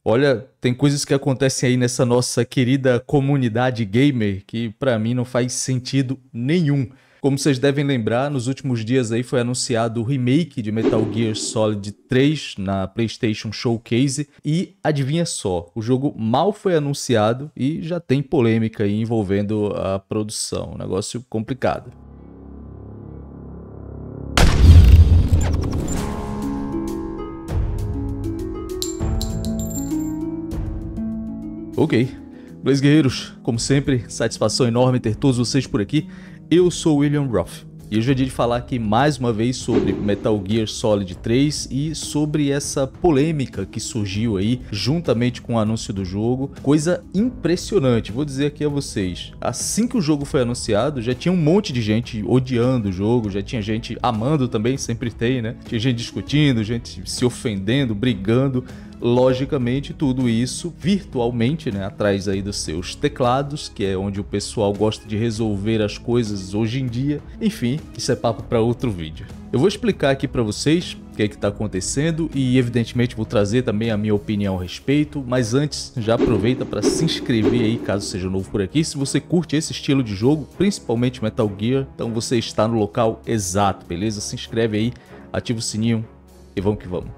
Olha, tem coisas que acontecem aí nessa nossa querida comunidade gamer que pra mim não faz sentido nenhum. Como vocês devem lembrar, nos últimos dias aí foi anunciado o remake de Metal Gear Solid 3 na PlayStation Showcase e adivinha só, o jogo mal foi anunciado e já tem polêmica aí envolvendo a produção, um negócio complicado. Ok, Blaze Guerreiros, como sempre, satisfação enorme ter todos vocês por aqui. Eu sou o William Roth e hoje é dia de falar aqui mais uma vez sobre Metal Gear Solid 3 e sobre essa polêmica que surgiu aí juntamente com o anúncio do jogo. Coisa impressionante, vou dizer aqui a vocês, assim que o jogo foi anunciado já tinha um monte de gente odiando o jogo, já tinha gente amando também, sempre tem, né? Tinha gente discutindo, gente se ofendendo, brigando. Logicamente, tudo isso virtualmente, né, atrás aí dos seus teclados, que é onde o pessoal gosta de resolver as coisas hoje em dia. Enfim, isso é papo para outro vídeo. Eu vou explicar aqui para vocês o que é que está acontecendo e, evidentemente, vou trazer também a minha opinião a respeito, mas antes, já aproveita para se inscrever aí, caso seja novo por aqui. Se você curte esse estilo de jogo, principalmente Metal Gear, então você está no local exato, beleza? Se inscreve aí, ativa o sininho e vamos que vamos.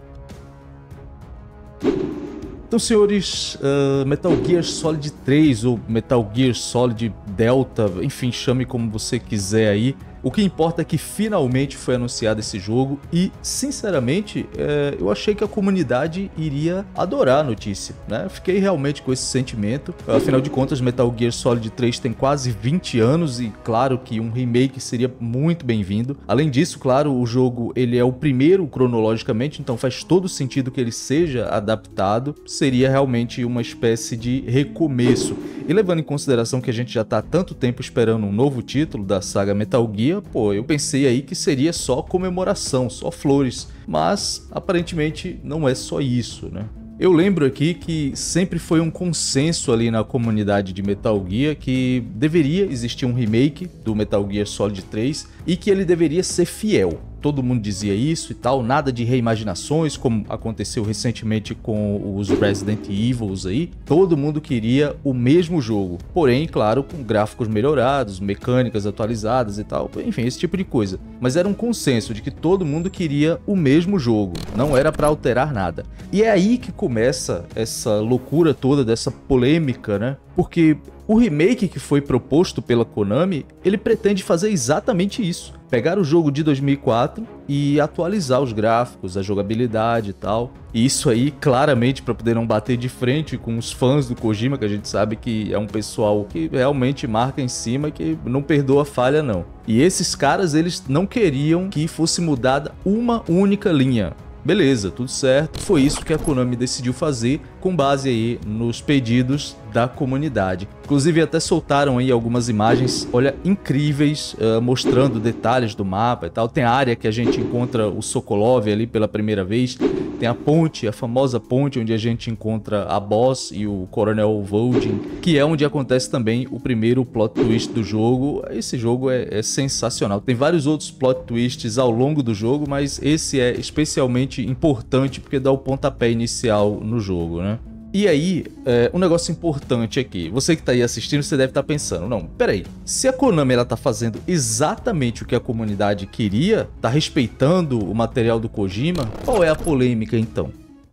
Então, senhores, Metal Gear Solid 3 ou Metal Gear Solid Delta, enfim, chame como você quiser aí. O que importa é que finalmente foi anunciado esse jogo e, sinceramente, eu achei que a comunidade iria adorar a notícia, né? Fiquei realmente com esse sentimento. Afinal de contas, Metal Gear Solid 3 tem quase 20 anos e, claro, que um remake seria muito bem-vindo. Além disso, claro, o jogo ele é o primeiro cronologicamente, então faz todo sentido que ele seja adaptado. Seria realmente uma espécie de recomeço. E levando em consideração que a gente já está há tanto tempo esperando um novo título da saga Metal Gear, pô, eu pensei aí que seria só comemoração, só flores, mas aparentemente não é só isso, né? Eu lembro aqui que sempre foi um consenso ali na comunidade de Metal Gear que deveria existir um remake do Metal Gear Solid 3 e que ele deveria ser fiel. Todo mundo dizia isso e tal, nada de reimaginações, como aconteceu recentemente com os Resident Evils aí. Todo mundo queria o mesmo jogo, porém, claro, com gráficos melhorados, mecânicas atualizadas e tal, enfim, esse tipo de coisa. Mas era um consenso de que todo mundo queria o mesmo jogo, não era para alterar nada. E é aí que começa essa loucura toda dessa polêmica, né? Porque o remake que foi proposto pela Konami, ele pretende fazer exatamente isso. Pegar o jogo de 2004 e atualizar os gráficos, a jogabilidade e tal. E isso aí, claramente, para poder não bater de frente com os fãs do Kojima, que a gente sabe que é um pessoal que realmente marca em cima, que não perdoa falha não. E esses caras, eles não queriam que fosse mudada uma única linha. Beleza, tudo certo. Foi isso que a Konami decidiu fazer com base aí nos pedidos da comunidade. Inclusive até soltaram aí algumas imagens, olha, incríveis, mostrando detalhes do mapa e tal. Tem a área que a gente encontra o Sokolov ali pela primeira vez. Tem a ponte, a famosa ponte onde a gente encontra a Boss e o Coronel Voldin, que é onde acontece também o primeiro plot twist do jogo. Esse jogo é sensacional. Tem vários outros plot twists ao longo do jogo, mas esse é especialmente importante porque dá o pontapé inicial no jogo, né? E aí, um negócio importante aqui, você que tá aí assistindo, você deve estar pensando, não, peraí, se a Konami ela tá fazendo exatamente o que a comunidade queria, tá respeitando o material do Kojima, qual é a polêmica então?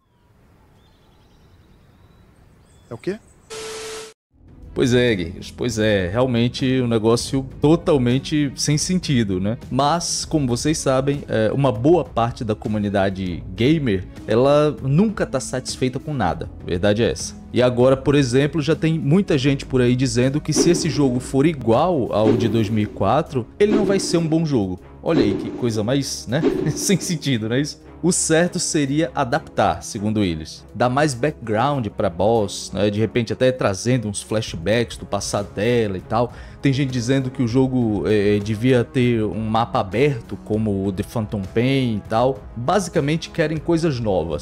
É o quê? Pois é, guerreiros, pois é, realmente um negócio totalmente sem sentido, né? Mas, como vocês sabem, uma boa parte da comunidade gamer, ela nunca tá satisfeita com nada, a verdade é essa. E agora, por exemplo, já tem muita gente por aí dizendo que se esse jogo for igual ao de 2004, ele não vai ser um bom jogo. Olha aí que coisa mais, né? Sem sentido, não é isso? O certo seria adaptar, segundo eles. Dar mais background pra boss, né? De repente até trazendo uns flashbacks do passado dela e tal. Tem gente dizendo que o jogo devia ter um mapa aberto, como o The Phantom Pain e tal. Basicamente querem coisas novas.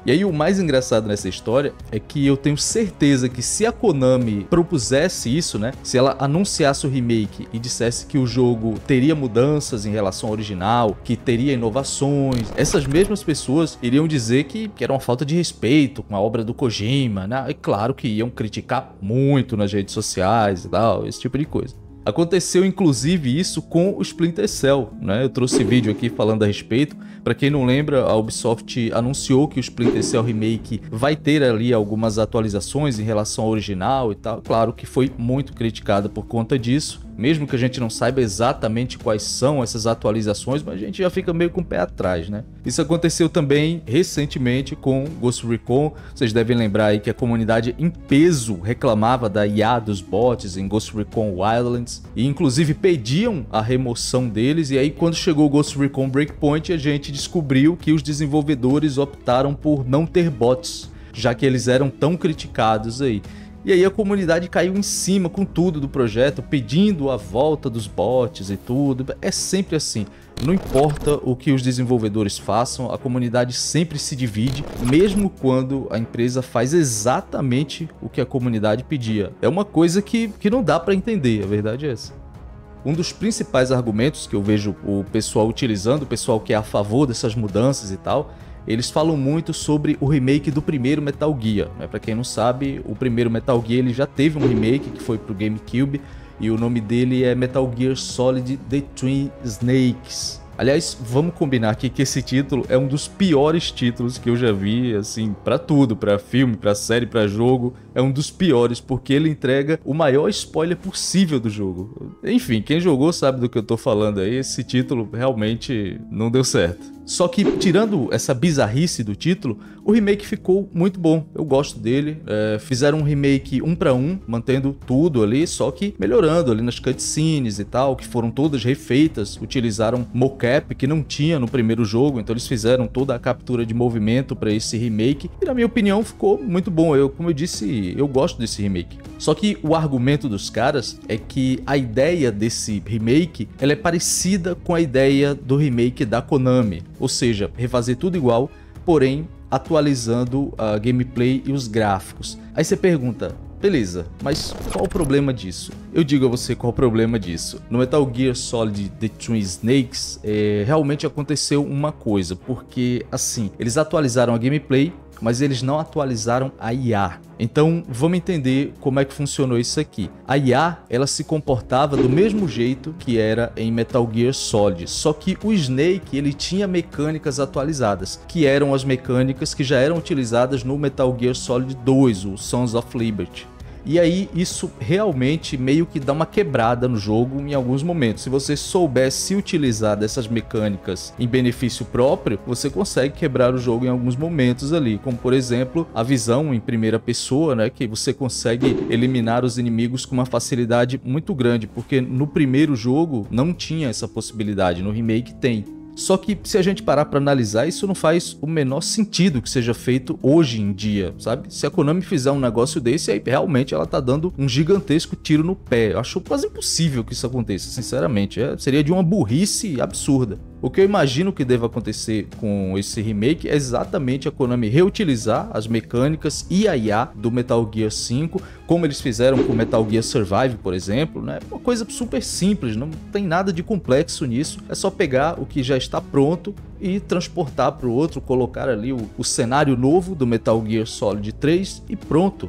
E aí o mais engraçado nessa história é que eu tenho certeza que se a Konami propusesse isso, né, se ela anunciasse o remake e dissesse que o jogo teria mudanças em relação ao original, que teria inovações, essas mesmas pessoas iriam dizer que era uma falta de respeito com a obra do Kojima, né? E claro que iam criticar muito nas redes sociais e tal, esse tipo de coisa. Aconteceu inclusive isso com o Splinter Cell, né? Eu trouxe vídeo aqui falando a respeito. Para quem não lembra, a Ubisoft anunciou que o Splinter Cell Remake vai ter ali algumas atualizações em relação ao original e tal. Claro que foi muito criticada por conta disso, mesmo que a gente não saiba exatamente quais são essas atualizações, mas a gente já fica meio com o pé atrás, né? Isso aconteceu também recentemente com Ghost Recon. Vocês devem lembrar aí que a comunidade em peso reclamava da IA dos bots em Ghost Recon Wildlands e inclusive pediam a remoção deles. E aí quando chegou o Ghost Recon Breakpoint, a gente descobriu que os desenvolvedores optaram por não ter bots, já que eles eram tão criticados aí. E aí a comunidade caiu em cima com tudo do projeto, pedindo a volta dos bots e tudo. É sempre assim, não importa o que os desenvolvedores façam, a comunidade sempre se divide, mesmo quando a empresa faz exatamente o que a comunidade pedia. É uma coisa que não dá para entender, a verdade é essa. Um dos principais argumentos que eu vejo o pessoal utilizando, o pessoal que é a favor dessas mudanças e tal, eles falam muito sobre o remake do primeiro Metal Gear, né? Para quem não sabe, o primeiro Metal Gear ele já teve um remake que foi pro GameCube e o nome dele é Metal Gear Solid The Twin Snakes. Aliás, vamos combinar aqui que esse título é um dos piores títulos que eu já vi, assim, pra tudo, pra filme, pra série, pra jogo. É um dos piores porque ele entrega o maior spoiler possível do jogo. Enfim, quem jogou sabe do que eu tô falando aí, esse título realmente não deu certo. Só que, tirando essa bizarrice do título, o remake ficou muito bom. Eu gosto dele. Fizeram um remake 1 para 1, mantendo tudo ali, só que melhorando ali nas cutscenes e tal, que foram todas refeitas. Utilizaram mocap que não tinha no primeiro jogo, então eles fizeram toda a captura de movimento para esse remake. E na minha opinião ficou muito bom. Como eu disse, eu gosto desse remake. Só que o argumento dos caras é que a ideia desse remake ela é parecida com a ideia do remake da Konami. Ou seja, refazer tudo igual, porém atualizando a gameplay e os gráficos. Aí você pergunta, beleza, mas qual o problema disso? Eu digo a você qual o problema disso. No Metal Gear Solid The Twin Snakes, realmente aconteceu uma coisa, porque assim, eles atualizaram a gameplay, mas eles não atualizaram a IA. Então vamos entender como é que funcionou isso aqui. A IA ela se comportava do mesmo jeito que era em Metal Gear Solid, só que o Snake ele tinha mecânicas atualizadas, que eram as mecânicas que já eram utilizadas no Metal Gear Solid 2, o Sons of Liberty. E aí isso realmente meio que dá uma quebrada no jogo em alguns momentos. Se você soubesse utilizar dessas mecânicas em benefício próprio, você consegue quebrar o jogo em alguns momentos ali, como por exemplo a visão em primeira pessoa, né, que você consegue eliminar os inimigos com uma facilidade muito grande, porque no primeiro jogo não tinha essa possibilidade, no remake tem. Só que se a gente parar para analisar, isso não faz o menor sentido que seja feito hoje em dia, sabe? Se a Konami fizer um negócio desse, aí realmente ela tá dando um gigantesco tiro no pé. Eu acho quase impossível que isso aconteça, sinceramente. Seria de uma burrice absurda. O que eu imagino que deva acontecer com esse remake é exatamente a Konami reutilizar as mecânicas e a IA do Metal Gear 5, como eles fizeram com o Metal Gear Survive, por exemplo, né? Uma coisa super simples, não tem nada de complexo nisso, é só pegar o que já está pronto e transportar para o outro, colocar ali o cenário novo do Metal Gear Solid 3 e pronto.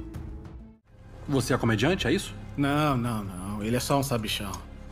Você é comediante, é isso? Não, ele é só um sabichão.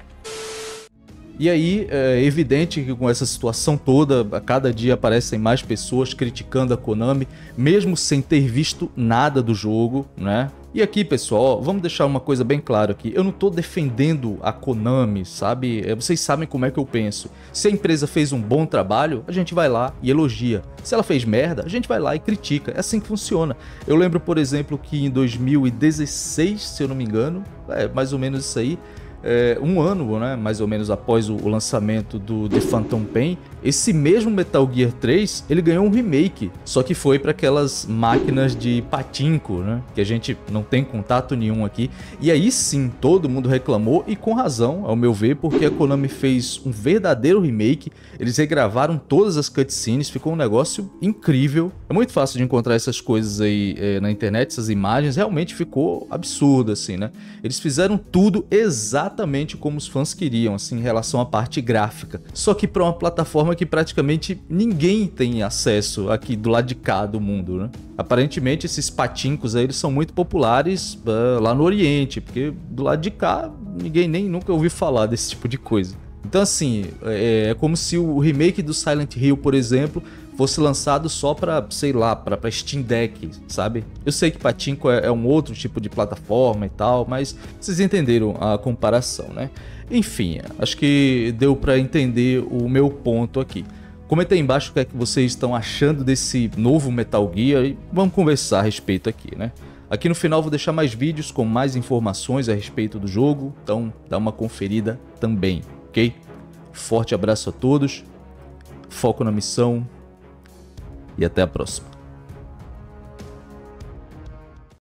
E aí é evidente que com essa situação toda, a cada dia aparecem mais pessoas criticando a Konami, mesmo sem ter visto nada do jogo, né? E aqui, pessoal, vamos deixar uma coisa bem clara aqui. Eu não tô defendendo a Konami, sabe? Vocês sabem como é que eu penso. Se a empresa fez um bom trabalho, a gente vai lá e elogia. Se ela fez merda, a gente vai lá e critica. É assim que funciona. Eu lembro, por exemplo, que em 2016, se eu não me engano, mais ou menos isso aí, um ano, né, mais ou menos após o lançamento do The Phantom Pain, esse mesmo Metal Gear 3, ele ganhou um remake, só que foi para aquelas máquinas de pachinko, né, que a gente não tem contato nenhum aqui. E aí sim, todo mundo reclamou, e com razão, ao meu ver, porque a Konami fez um verdadeiro remake, eles regravaram todas as cutscenes, ficou um negócio incrível. É muito fácil de encontrar essas coisas aí na internet, essas imagens, realmente ficou absurdo, assim, né. Eles fizeram tudo exatamente como os fãs queriam, assim, em relação à parte gráfica. Só que para uma plataforma que praticamente ninguém tem acesso aqui do lado de cá do mundo, né? Aparentemente esses pachinkos aí, eles são muito populares lá no Oriente, porque do lado de cá ninguém nem nunca ouviu falar desse tipo de coisa. Então assim, é como se o remake do Silent Hill, por exemplo, fosse lançado só pra, sei lá, pra Steam Deck, sabe? Eu sei que pachinko é um outro tipo de plataforma e tal, mas vocês entenderam a comparação, né? Enfim, acho que deu pra entender o meu ponto aqui. Comenta aí embaixo o que é que vocês estão achando desse novo Metal Gear e vamos conversar a respeito aqui, né? Aqui no final vou deixar mais vídeos com mais informações a respeito do jogo, então dá uma conferida também, ok? Forte abraço a todos, foco na missão e até a próxima.